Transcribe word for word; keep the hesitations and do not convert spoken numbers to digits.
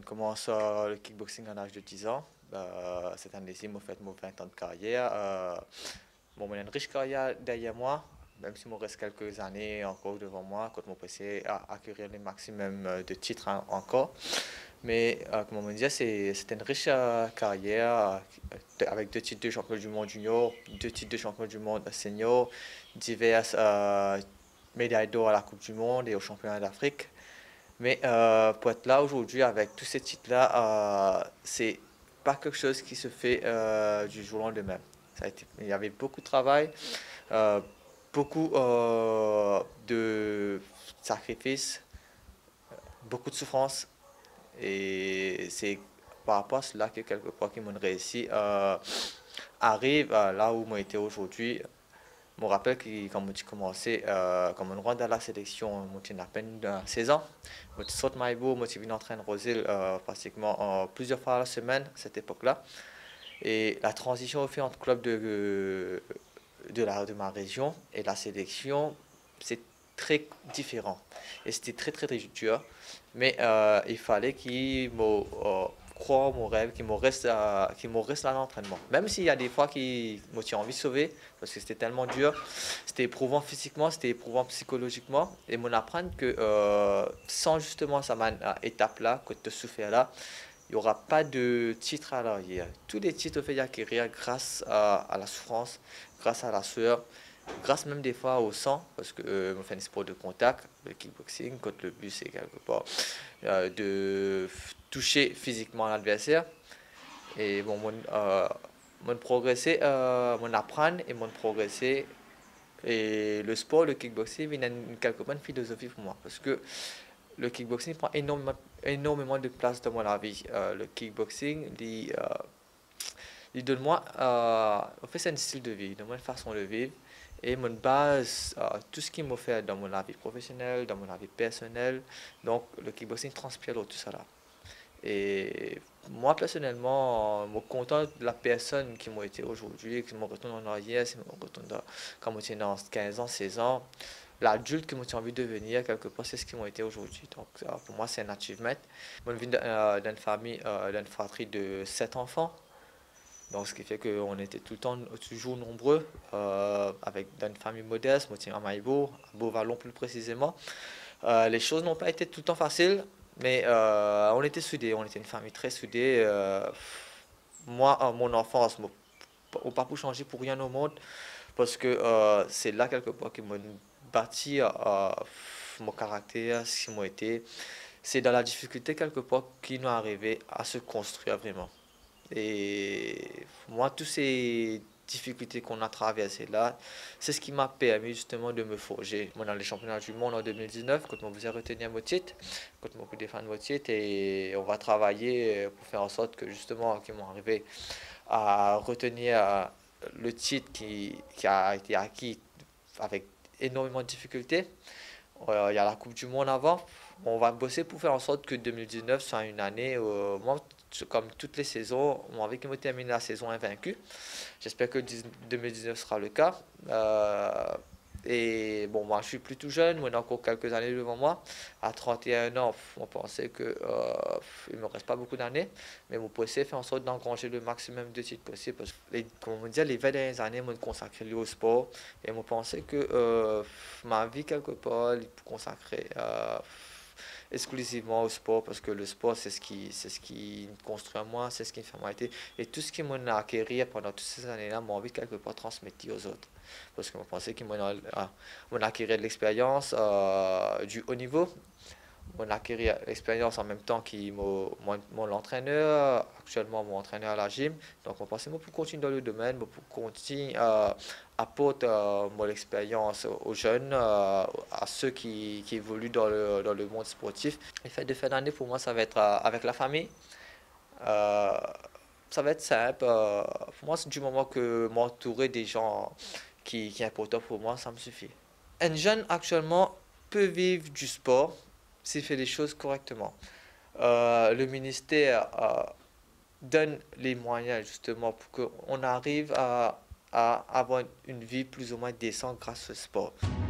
commence euh, le kickboxing à l'âge de dix ans. Euh, cette année-ci, j'ai fait mon vingt ans de carrière. Euh, bon, j'ai une riche carrière derrière moi, même s'il me reste quelques années encore devant moi, quand mon P C à acquérir le maximum euh, de titres hein, encore. Mais euh, comme on me disait, c'est c'est une riche euh, carrière euh, avec deux titres de champion du monde junior, deux titres de champion du monde senior, diverses euh, médailles d'or à la Coupe du Monde et au championnat d'Afrique. Mais euh, pour être là aujourd'hui avec tous ces titres-là, euh, c'est pas quelque chose qui se fait euh, du jour au lendemain. Ça a été, il y avait beaucoup de travail, euh, beaucoup euh, de sacrifices, beaucoup de souffrance. Et c'est par rapport à cela que quelque part qui m'ont réussi euh, arrive à là où moi été aujourd'hui. Je me rappelle que quand j'ai commencé, euh, quand on rentre dans la sélection, j'ai à peine euh, seize ans. Je saute Maïbo, je suis venu entraîner Rosil euh, pratiquement euh, plusieurs fois à la semaine à cette époque-là. Et la transition au fait entre club de, de, la, de ma région et la sélection, c'est très différent. Et c'était très très très dur. Mais euh, il fallait qu'il me euh, croire mon rêve, qu'il me reste, à, qu'il me reste à l'entraînement. Même s'il y a des fois qui m'ont envie de sauver, parce que c'était tellement dur, c'était éprouvant physiquement, c'était éprouvant psychologiquement. Et m'en apprendre que euh, sans justement cette étape-là, que tu souffres là, il n'y aura pas de titre à l'arrière. Tous les titres faits acquérir grâce à, à la souffrance, grâce à la sueur, grâce même des fois au sang, parce que euh, on fait un sport de contact, le kickboxing, quand le but c'est quelque part euh, de toucher physiquement l'adversaire. Et bon, mon, euh, mon progresser, euh, mon apprendre et mon progresser. Et le sport, le kickboxing, il y a une, quelque part une philosophie pour moi, parce que le kickboxing prend énormément, énormément de place dans mon vie. Euh, le kickboxing, il, euh, il donne moi, euh, en fait, c'est un style de vie, une façon de vivre. Et mon base, euh, tout ce qui m'a fait dans mon vie professionnelle, dans mon vie personnelle, donc le kickboxing transpire tout ça là. Et moi, personnellement, je suis content de la personne qui m'a été aujourd'hui, qui me retourne en arrière, qui me retourne dans, quand j'étais dans quinze ans, seize ans. L'adulte que j'ai envie de devenir, quelque part, c'est ce qu'ils m'ont été aujourd'hui. Donc, euh, pour moi, c'est un achievement. Je viens euh, d'une famille, euh, d'une fratrie de sept enfants. Donc, ce qui fait qu'on était tout le temps, toujours nombreux, euh, avec une famille modeste. Moi, je tiens à Maïbo, à Beauvallon plus précisément. Euh, les choses n'ont pas été tout le temps faciles, mais euh, on était soudés, on était une famille très soudée. Euh, moi, en mon enfance, on pas pour changer pour rien au monde, parce que euh, c'est là quelque part qui m'a bâti euh, mon caractère, ce qui m'a été. C'est dans la difficulté quelque part qui nous est arrivé à se construire vraiment. Et moi, toutes ces difficultés qu'on a traversées là, c'est ce qui m'a permis justement de me forger. Moi, dans les championnats du monde en deux mille dix-neuf, quand on vous a retenir mon titre, quand on peut défendre votre titre, et on va travailler pour faire en sorte que justement, qu'ils m'ont arrivé à retenir le titre qui, qui a été acquis avec énormément de difficultés. Euh, il y a la Coupe du Monde avant. On va bosser pour faire en sorte que deux mille dix-neuf soit une année, euh, moi, comme toutes les saisons, on a envie que me termine la saison invaincue. J'espère que deux mille dix-neuf sera le cas. Euh, et bon, moi, je suis plus tout jeune, moi, j'ai encore quelques années devant moi. À trente et un ans, on pensait que euh, il me reste pas beaucoup d'années, mais mon possible fait en sorte d'engranger le maximum de titres possible. Parce que, les, comme on dit, les vingt dernières années, je me consacré au sport, et je pensais que euh, ma vie quelque part, il peut consacrer euh, exclusivement au sport, parce que le sport, c'est ce qui, c'est ce qui construit moi, c'est ce qui me fait m'arrêter. Et tout ce qui m'a acquis pendant toutes ces années-là, m'a envie quelque part transmettre aux autres. Parce que je pensais qu'il m'a acquis de l'expérience euh, du haut niveau. On a acquis l'expérience en même temps que mon, mon, mon entraîneur, actuellement mon entraîneur à la gym. Donc, on pensait pour continuer dans le domaine, pour continuer à euh, apporter euh, mon expérience aux jeunes, euh, à ceux qui, qui évoluent dans le, dans le monde sportif. Le fait de faire d'année pour moi, ça va être euh, avec la famille. Euh, ça va être simple. Euh, pour moi, c'est du moment que m'entourer des gens qui, qui est important pour moi, ça me suffit. Un jeune actuellement peut vivre du sport s'il fait les choses correctement. Euh, le ministère euh, donne les moyens justement pour qu'on arrive à, à avoir une vie plus ou moins décente grâce au sport.